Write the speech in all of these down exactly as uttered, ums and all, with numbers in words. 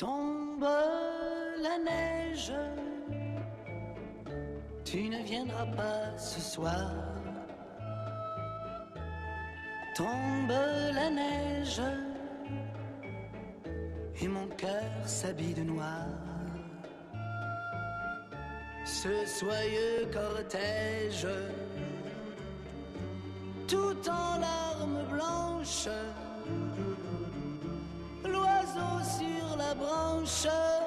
Tombe la neige, tu ne viendras pas ce soir. Tombe la neige, et mon cœur s'habille de noir. Ce soyeux cortège, tout en larmes blanches, l'oiseau sur la branche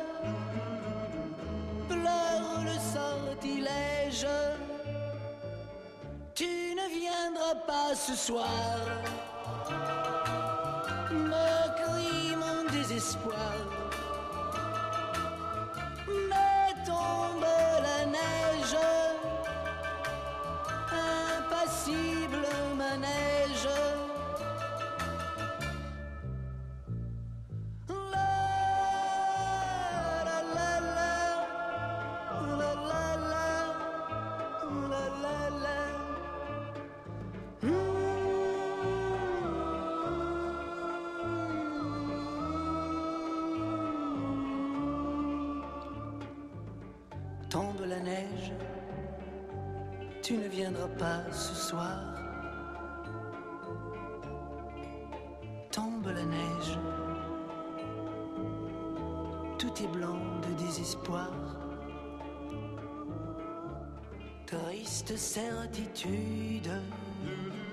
pleure le sortilège. Tu ne viendras pas ce soir, me crie mon désespoir. Mais tombe la neige, impassible manège. Tombe la neige, tu ne viendras pas ce soir. Tombe la neige, tout est blanc de désespoir. Triste certitude